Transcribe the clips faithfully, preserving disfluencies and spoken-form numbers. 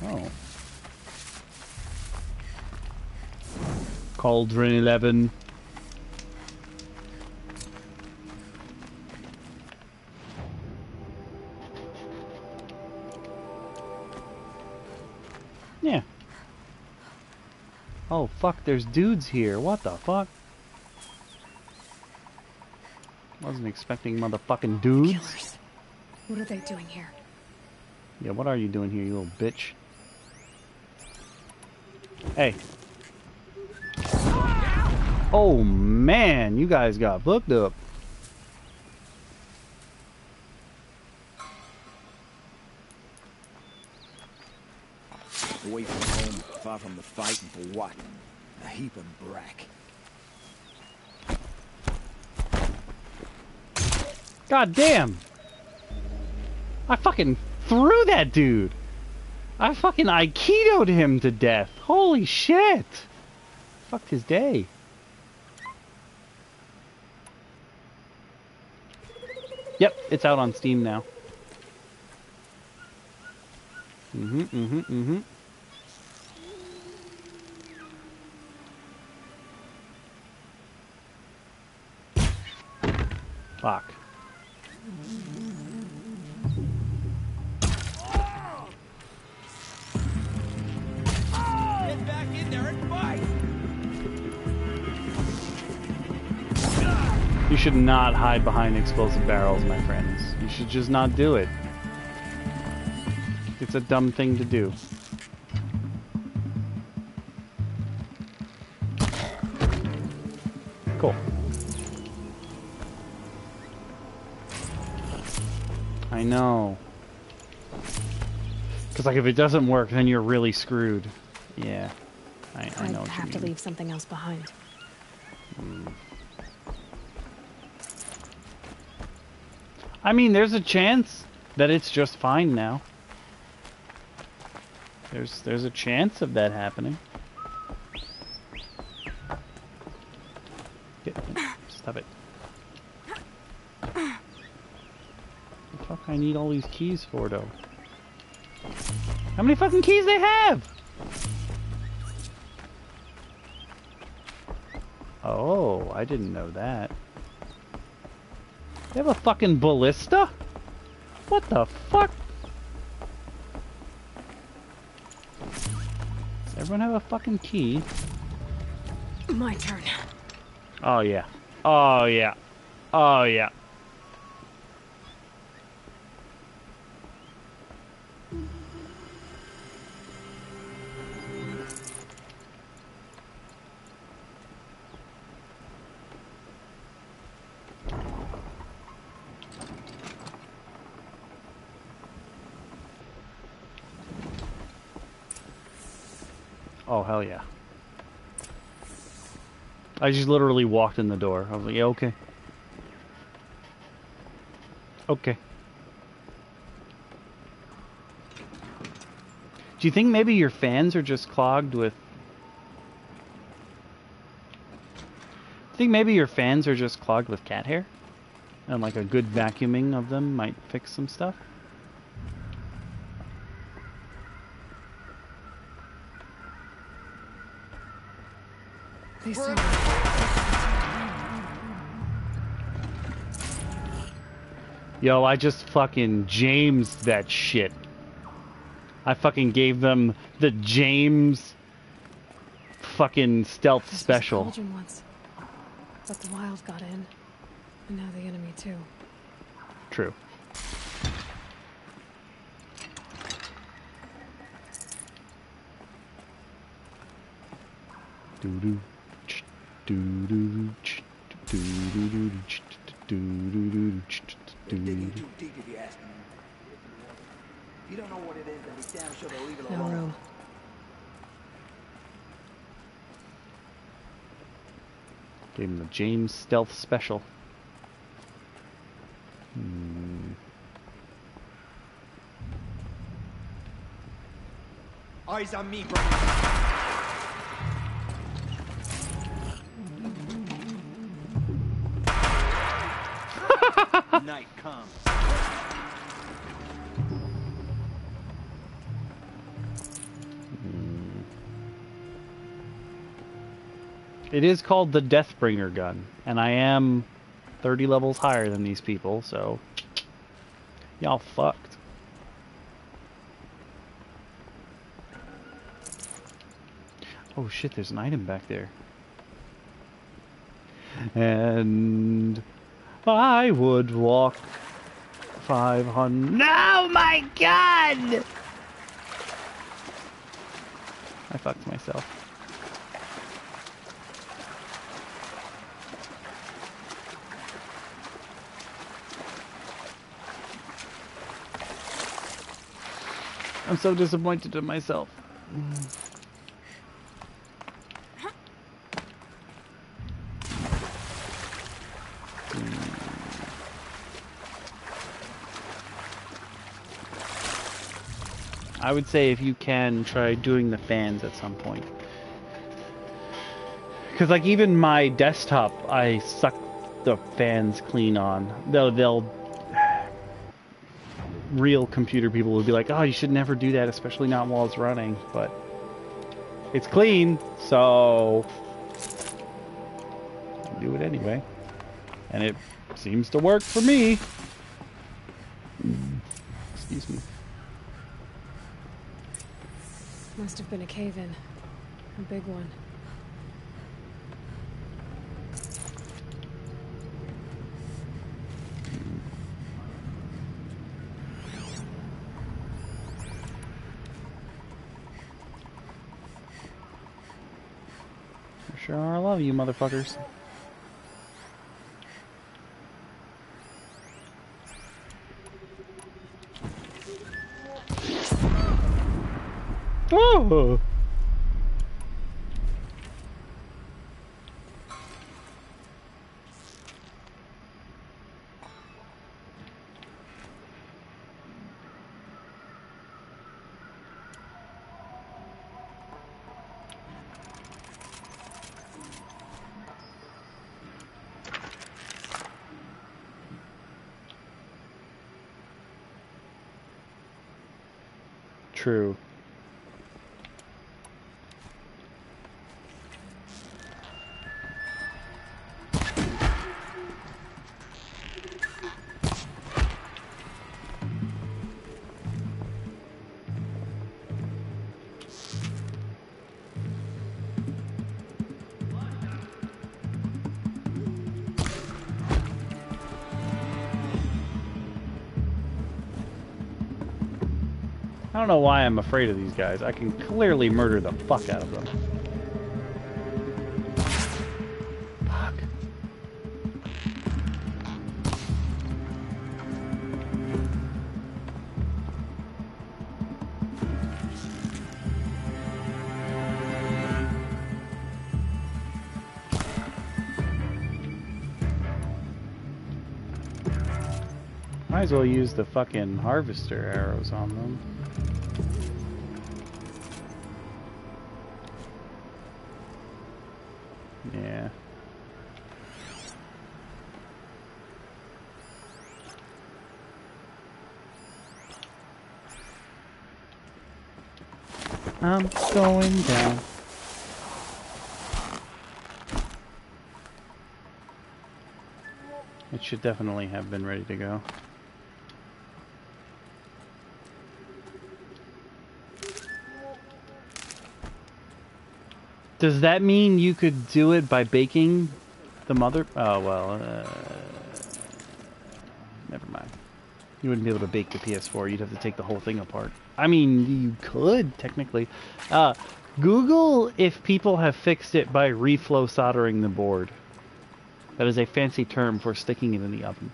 Oh. Cauldron eleven. Yeah. Oh, fuck, there's dudes here. What the fuck? Wasn't expecting motherfucking dudes. Killers. What are they doing here? Yeah, what are you doing here, you little bitch? Hey. Oh, man, you guys got booked up. Away from home, far from the fighting for what? A heap of brack. God damn! I fucking threw that dude! I fucking Aikido'd him to death! Holy shit! Fucked his day. Yep, it's out on Steam now. Mm-hmm, mm-hmm, mm-hmm. Fuck. Get back in there and fight! You should not hide behind explosive barrels, my friends. You should just not do it. It's a dumb thing to do. Cool. I know. Because, like, if it doesn't work, then you're really screwed. Yeah. I, I know what you have mean. to leave something else behind. Mm. I mean, there's a chance that it's just fine now. There's there's a chance of that happening. Get, stop it. What the fuck I need all these keys for, though? How many fucking keys they have? Oh, I didn't know that. They have a fucking ballista? What the fuck? Does everyone have a fucking key? My turn. Oh yeah. Oh yeah. Oh yeah. Oh, hell yeah. I just literally walked in the door. I was like, yeah, okay. Okay. Do you think maybe your fans are just clogged with... I think maybe your fans are just clogged with cat hair? And like a good vacuuming of them might fix some stuff? They saw Yo, I just fucking Jamesed that shit. I fucking gave them the James fucking stealth this special. Was Cauldron once, but the wild got in, and now the enemy too. True. Doo doo. Do do do do do do do They're digging too deep if you ask me. If you don't know what it is, then we damn sure they'll leave it No alone. room. Gave him the James stealth special. Hmm. Eyes on me, bro. Night comes. It is called the Deathbringer gun, and I am thirty levels higher than these people, so y'all fucked. Oh shit, there's an item back there. And I would walk five hundred. No, my God! I fucked myself. I'm so disappointed in myself. I would say if you can, try doing the fans at some point. Because like even my desktop, I suck the fans clean on. They'll, they'll real computer people would be like, oh, you should never do that, especially not while it's running. But it's clean, so I do it anyway. And it seems to work for me. Excuse me. Must have been a cave-in. A big one. For sure, I love you, motherfuckers. Whoa! True. I don't know why I'm afraid of these guys. I can clearly murder the fuck out of them. Fuck. Might as well use the fucking harvester arrows on them. Yeah. I'm going down. It should definitely have been ready to go. Does that mean you could do it by baking the mother? Oh, well, uh, never mind. You wouldn't be able to bake the P S four. You'd have to take the whole thing apart. I mean, you could, technically. Uh, Google if people have fixed it by reflow soldering the board. That is a fancy term for sticking it in the oven.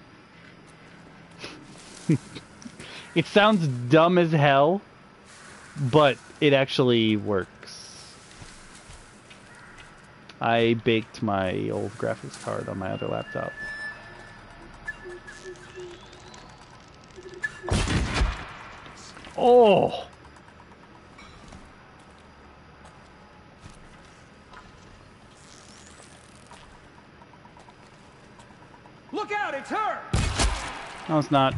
It sounds dumb as hell, but it actually works. I baked my old graphics card on my other laptop. Oh! Look out, it's her! No, it's not.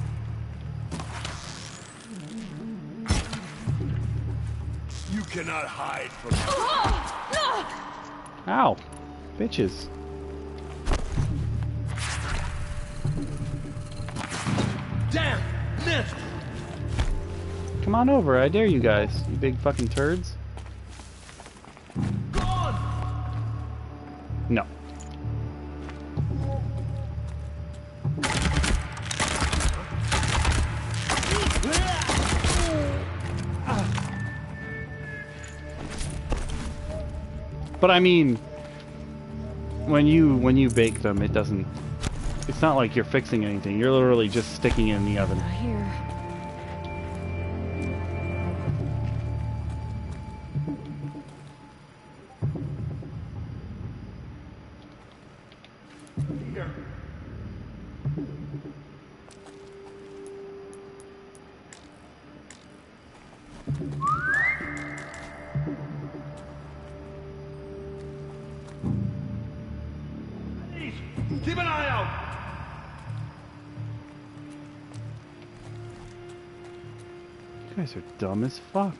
You cannot hide from her. Ow. Bitches. Damn! Missed! Come on over, I dare you guys, you big fucking turds. Gone! No. But I mean, when you when you bake them, it doesn't. It's not like you're fixing anything. You're literally just sticking it in the oven. Not here. Keep an eye out! You guys are dumb as fuck.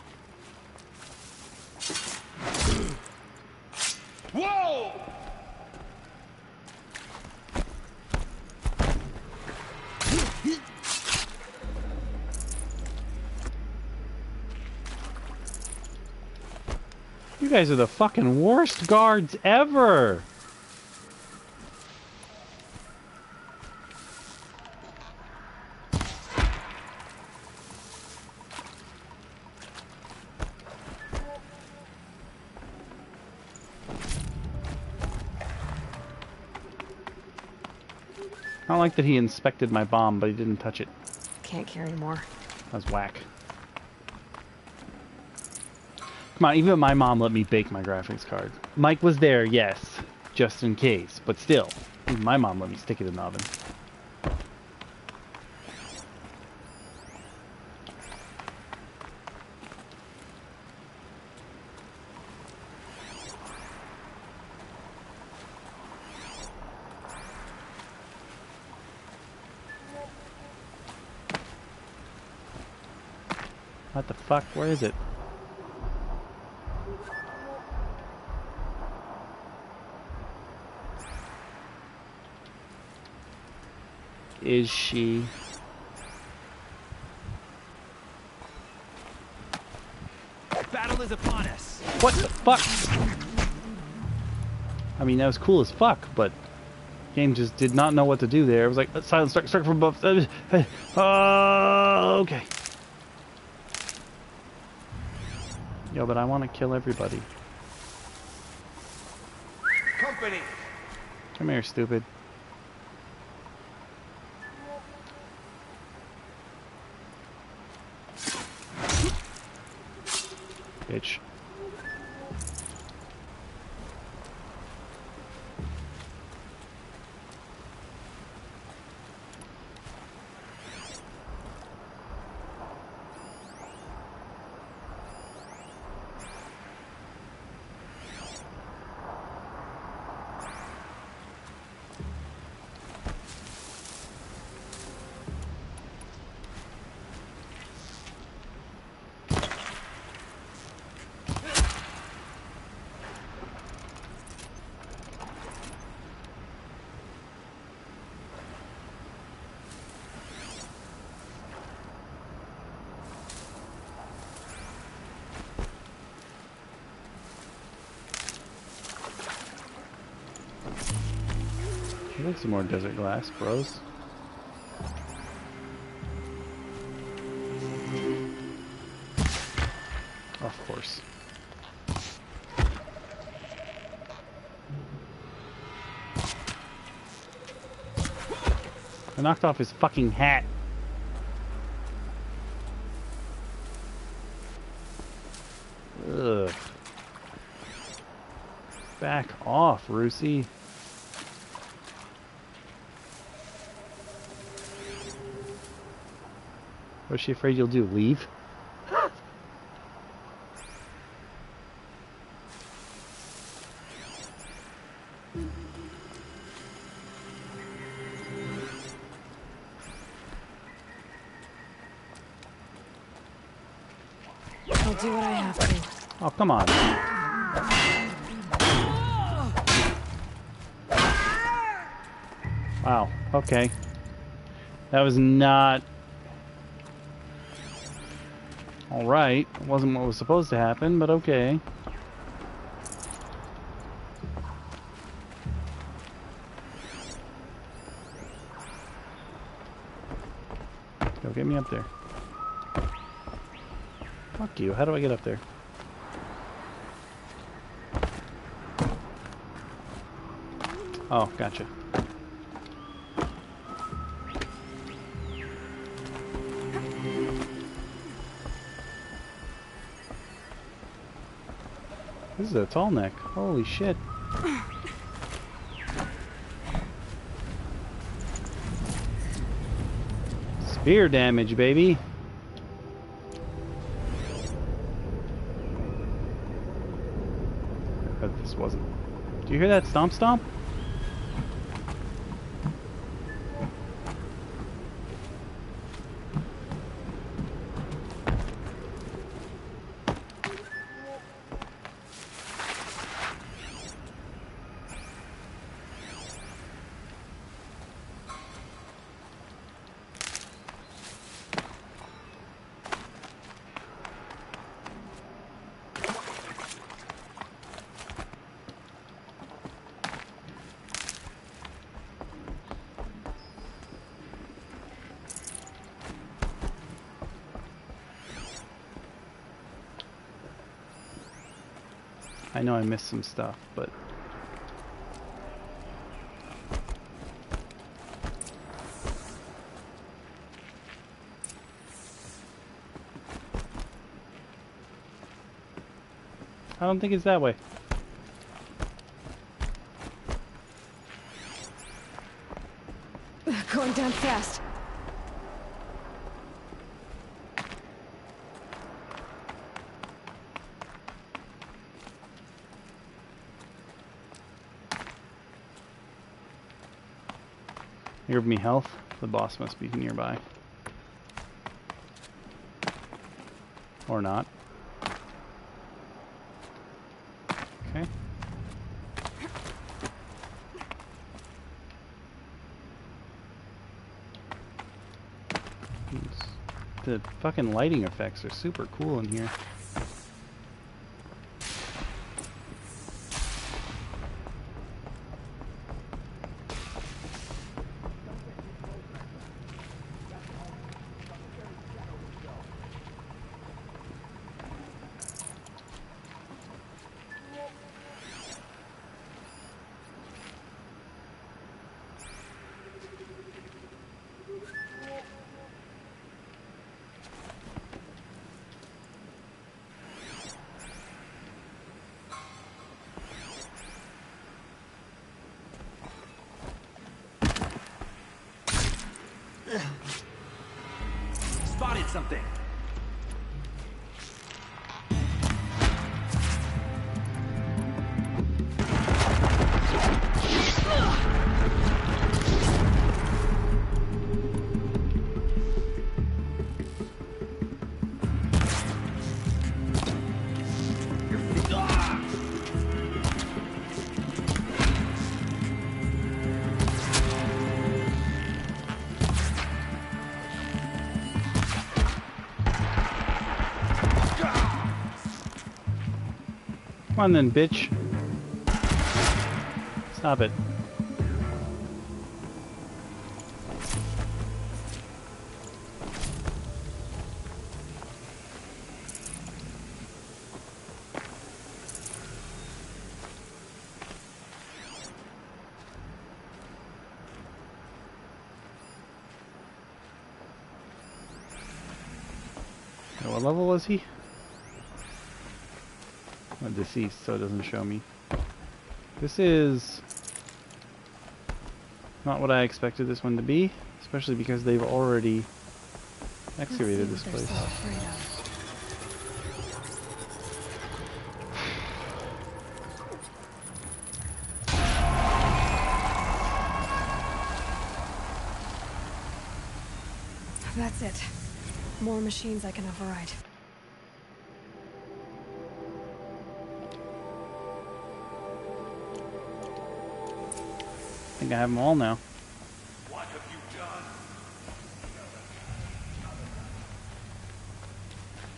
Whoa! You guys are the fucking worst guards ever. I don't like that he inspected my bomb, but he didn't touch it. Can't carry more. That was whack. Come on, even my mom let me bake my graphics card. Mike was there, yes, just in case, but still, even my mom let me stick it in the oven. What the fuck? Where is it? Is she? Battle is upon us. What the fuck? I mean, that was cool as fuck, but game just did not know what to do there. It was like, uh, silence, strike, strike from above. Uh, uh, okay. Yo, but I want to kill everybody. Company. Come here, stupid. Bitch. I'd like some more desert glass, bros. Of course. I knocked off his fucking hat. Ugh. Back off, Rusey. What's she afraid you'll do? Leave? I'll do what I have to. Oh, come on. Wow, okay. That was not... Alright, it wasn't what was supposed to happen, but okay. Go get me up there. Fuck you, how do I get up there? Oh, gotcha. This is a tall neck. Holy shit. Spear damage, baby. But this wasn't. Do you hear that stomp stomp? I know I missed some stuff, but... I don't think it's that way. Going down fast. Give me health. The boss must be nearby. Or not. Okay. The fucking lighting effects are super cool in here. Spotted something. Come on then, bitch. Stop it. What level was he? I'm deceased, so it doesn't show me. This is not what I expected this one to be, especially because they've already excavated this place. That's it. More machines I can override. I think I have them all now.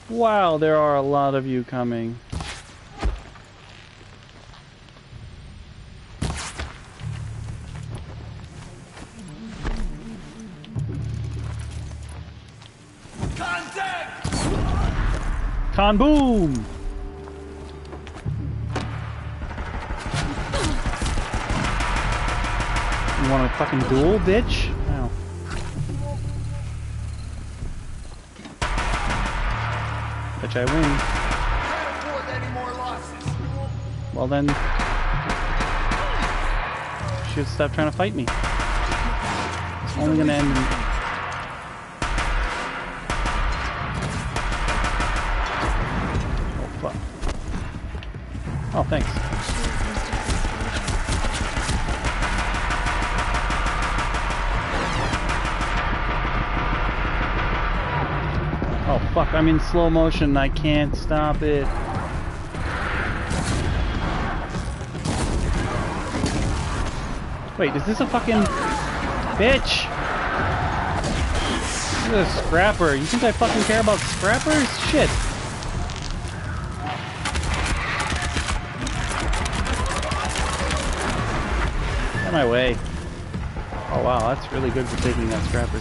Wow, there are a lot of you coming. Contact! Con boom! You want a fucking duel, bitch? Ow. Bitch, I win. Can't afford any more losses. Well then, you should stop trying to fight me. It's only gonna end in... Oh fuck. Oh, thanks. Oh fuck, I'm in slow motion, I can't stop it. Wait, is this a fucking... Bitch! Look at a scrapper. You think I fucking care about scrappers? Shit. Get out of my way. Oh wow, that's really good for taking out scrappers.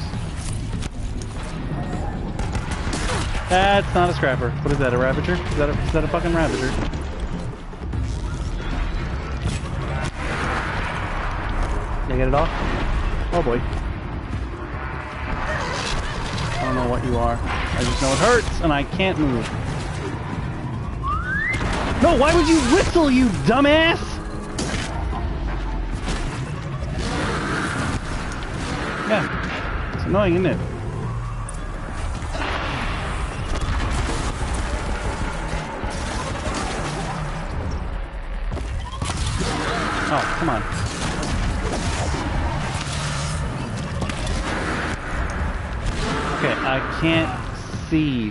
That's not a scrapper. What is that, a Ravager? Is that a, is that a fucking Ravager? Did I get it off? Oh boy. I don't know what you are. I just know it hurts and I can't move. No, why would you whistle, you dumbass? Yeah. It's annoying, isn't it? Oh, come on. Okay, I can't see.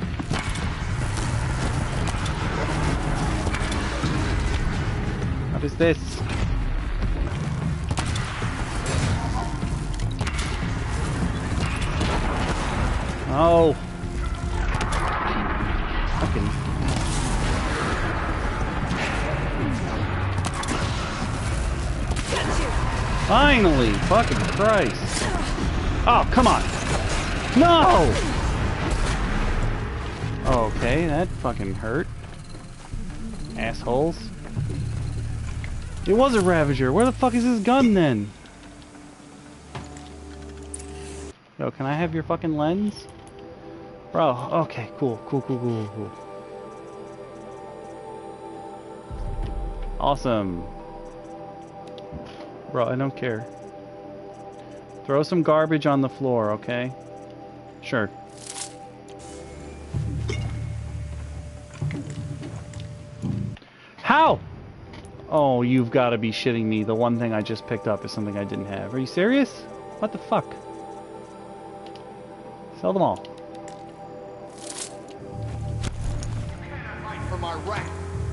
What is this? Oh. Fucking. Finally! Fucking Christ. Oh, come on. No! Okay, that fucking hurt. Assholes. It was a Ravager. Where the fuck is his gun then? Yo, can I have your fucking lens? Bro, okay, cool, cool, cool, cool, cool. Awesome. Bro, I don't care. Throw some garbage on the floor, okay? Sure. How? Oh, you've got to be shitting me. The one thing I just picked up is something I didn't have. Are you serious? What the fuck? Sell them all. Fight for my rat.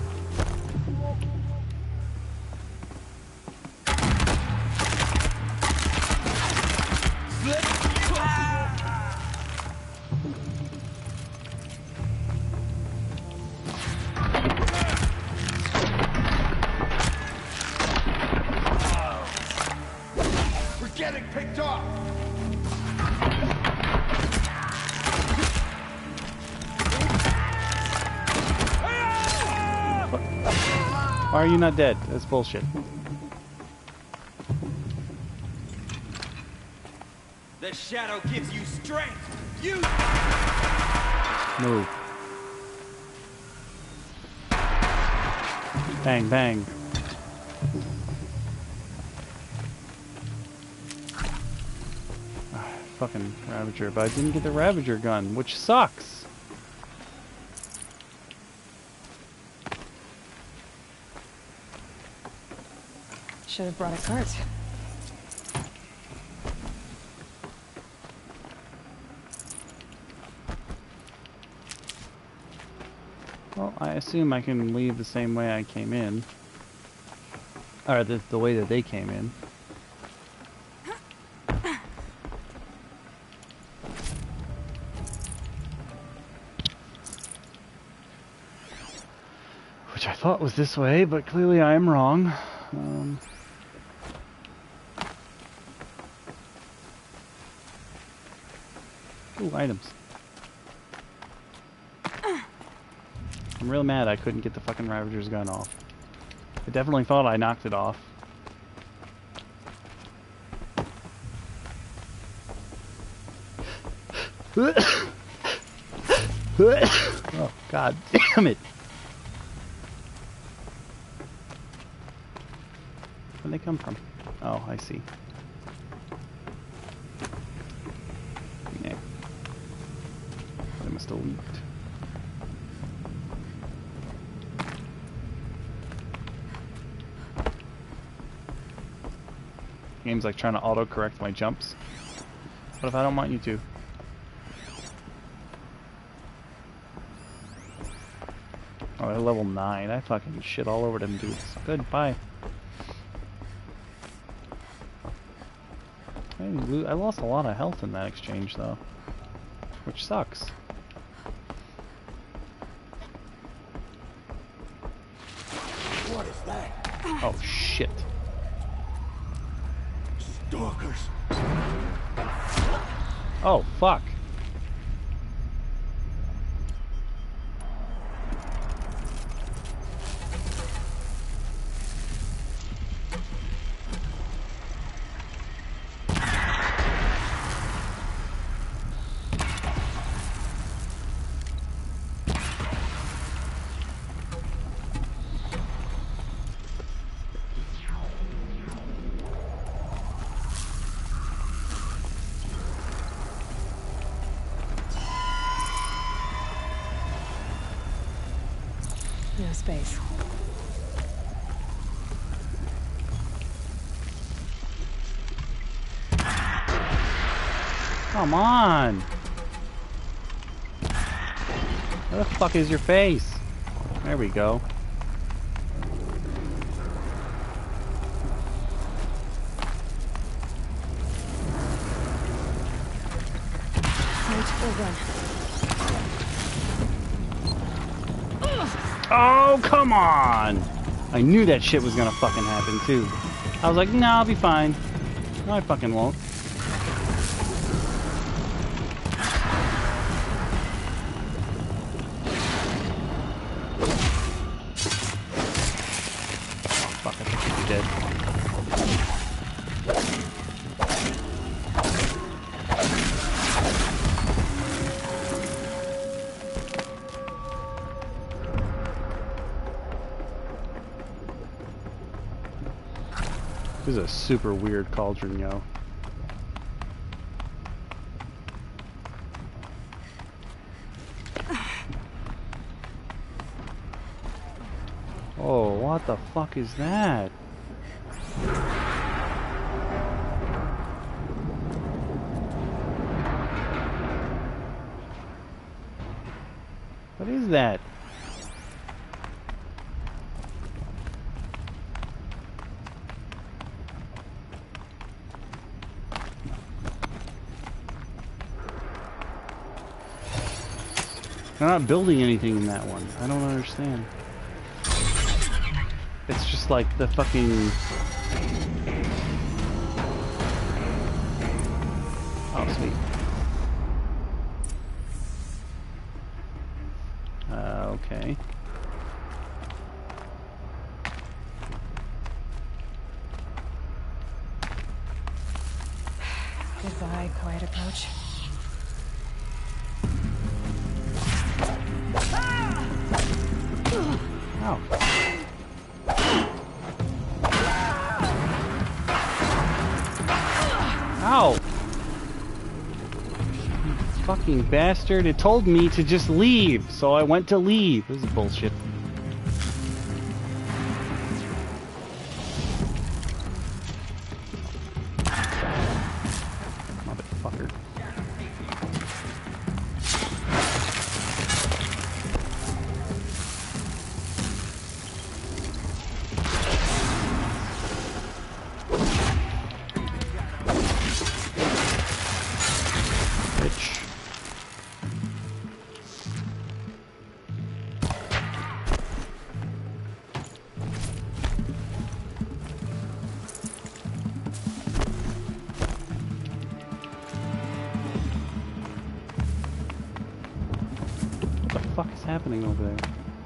We're getting picked off. Why are you not dead? That's bullshit. The shadow gives you strength. You Move. Bang, bang. Ah, fucking Ravager, but I didn't get the Ravager gun, which sucks. Should have brought a cart. Well, I assume I can leave the same way I came in. Or the, the way that they came in. Which I thought was this way, but clearly I am wrong. Um, ooh, items. I'm real mad I couldn't get the fucking Ravager's gun off. I definitely thought I knocked it off. Oh, god damn it. Where'd they come from? Oh, I see. Yeah. They must have leaked. Game's like trying to auto-correct my jumps. What if I don't want you to? Oh, they're level nine. I fucking shit all over them dudes. Good, bye. I, I lost a lot of health in that exchange, though. Which sucks. What is that? Oh, shit. Stalkers. Oh, fuck. No space. Come on! Where the fuck is your face? There we go. Right, or run. Oh, come on! I knew that shit was gonna fucking happen, too. I was like, no, I'll be fine. No, I fucking won't. Oh, fuck, I think you're dead. This is a super weird cauldron, yo. Oh, what the fuck is that? What is that? They're not building anything in that one. I don't understand. It's just like the fucking... Oh, sweet. Uh, okay. Goodbye, quiet approach. Ow. Ow! You fucking bastard. It told me to just leave, so I went to leave. This is bullshit. Motherfucker. happening over there?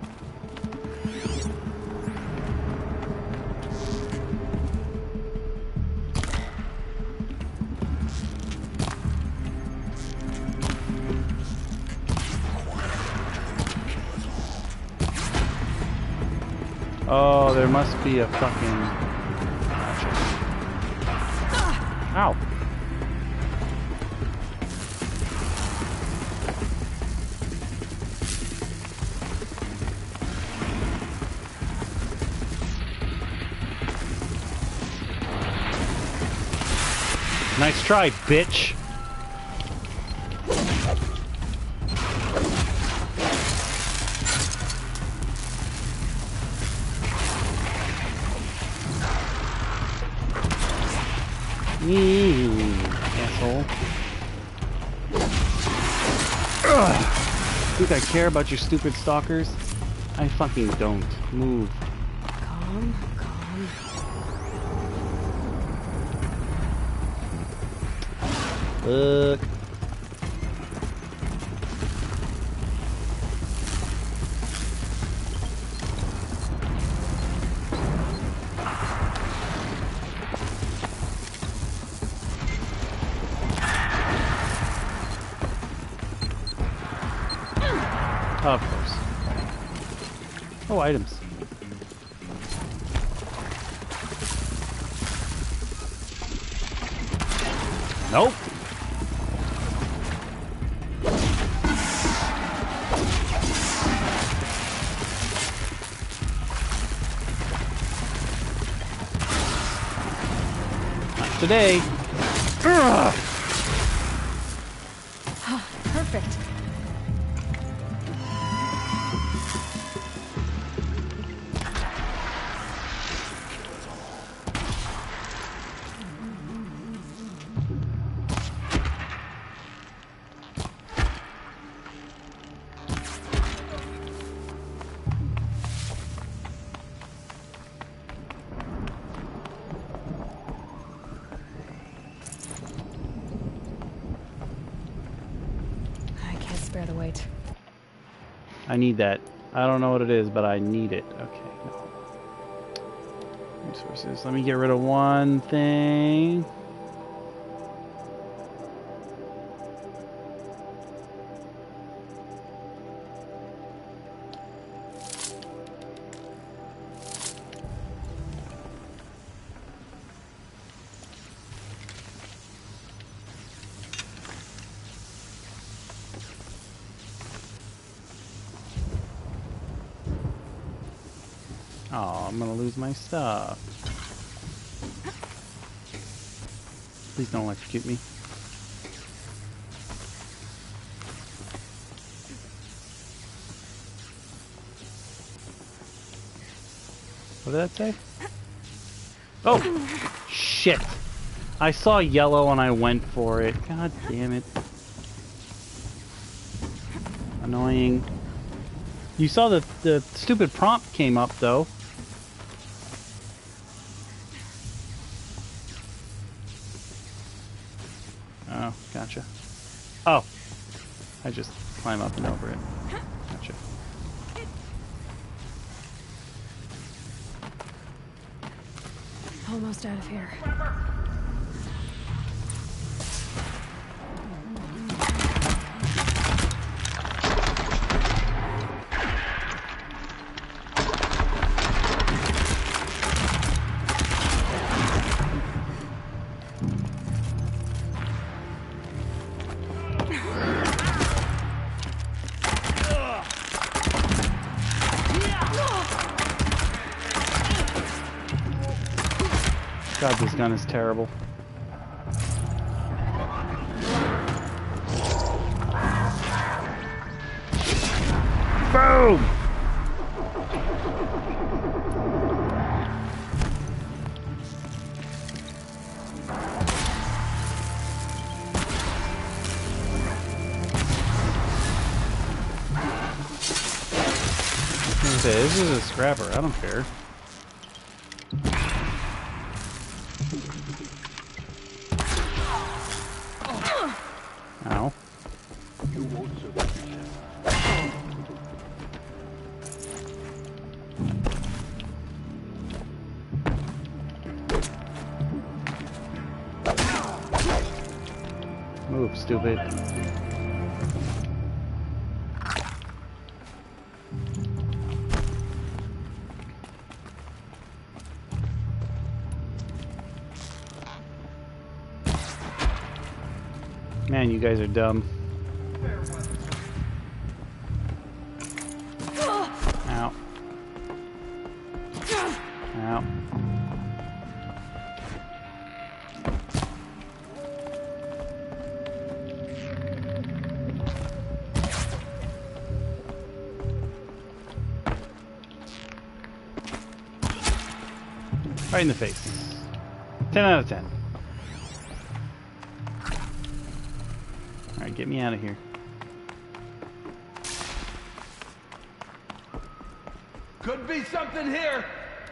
Oh, there must be a fucking... Ow. Nice try, bitch. Eee, asshole. Ugh. Think I care about your stupid stalkers? I fucking don't. Move. Calm, calm. Look. Of course. Oh, items. Nope. Not today. Ugh. Perfect. Spare the weight. I need that. I don't know what it is, but I need it. Okay. No. Resources. Let me get rid of one thing. Oh, I'm gonna lose my stuff. Please don't electrocute me. What did that say? Oh! Shit! I saw yellow and I went for it. God damn it. Annoying. You saw the, the stupid prompt came up, though. Oh, gotcha. Oh! I just climb up and over it. Gotcha. Almost out of here. God, this gun is terrible. Boom! This is a scrapper, I don't care. Ow. stupid. Man, you guys are dumb. Ow. Ow. Right in the face. ten out of ten. Alright, get me out of here. Could be something here.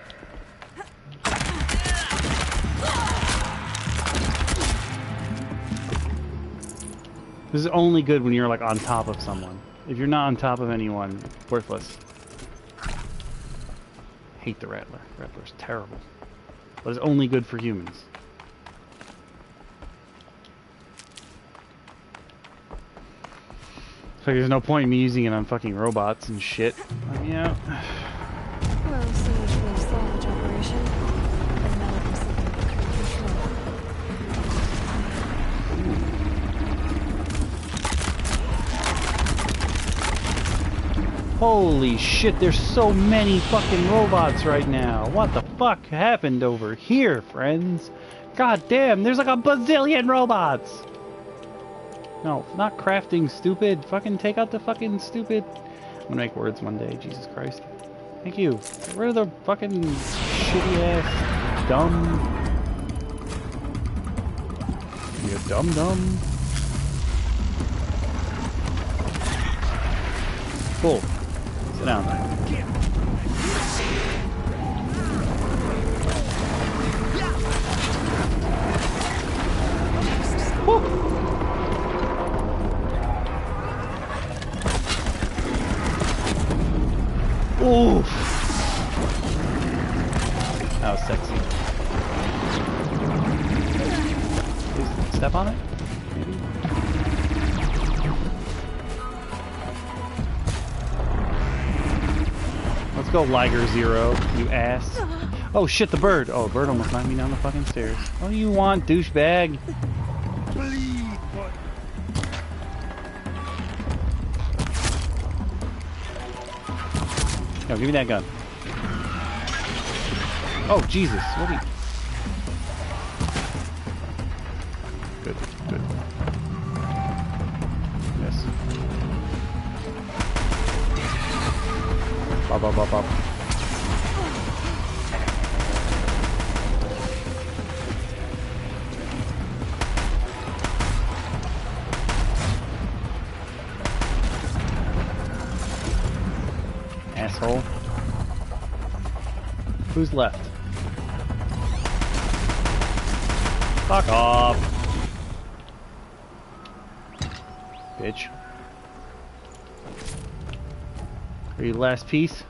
This is only good when you're like on top of someone. If you're not on top of anyone, worthless. Hate the Rattler. Rattler's terrible. But it's only good for humans. It's like there's no point in me using it on fucking robots and shit. Let me out. Well, so much for the salvage operation. And now there's something under control. Holy shit, there's so many fucking robots right now. What the fuck happened over here, friends? God damn, there's like a bazillion robots! No, not crafting, stupid. Fucking take out the fucking stupid... I'm gonna make words one day, Jesus Christ. Thank you. Get rid of the fucking shitty ass, dumb... You dumb dumb. Cool. Sit down. Woo. Oof. That was sexy. Please step on it? Maybe? Let's go, Liger Zero, you ass. Oh shit, the bird. Oh, the bird almost knocked me down the fucking stairs. What do you want, douchebag? Bleed, but No, give me that gun. Oh, Jesus. What are you... Good, good. Yes. Bop, bop, bop, bop. Asshole. Who's left? Fuck off. Bitch. Are you last piece?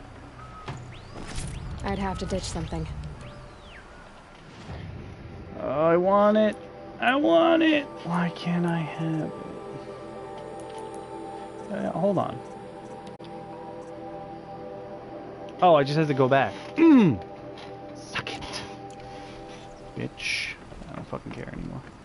I'd have to ditch something. Oh, I want it. I want it. Why can't I have it? Uh, hold on. Oh, I just have to go back. Mm. Suck it. Bitch. I don't fucking care anymore.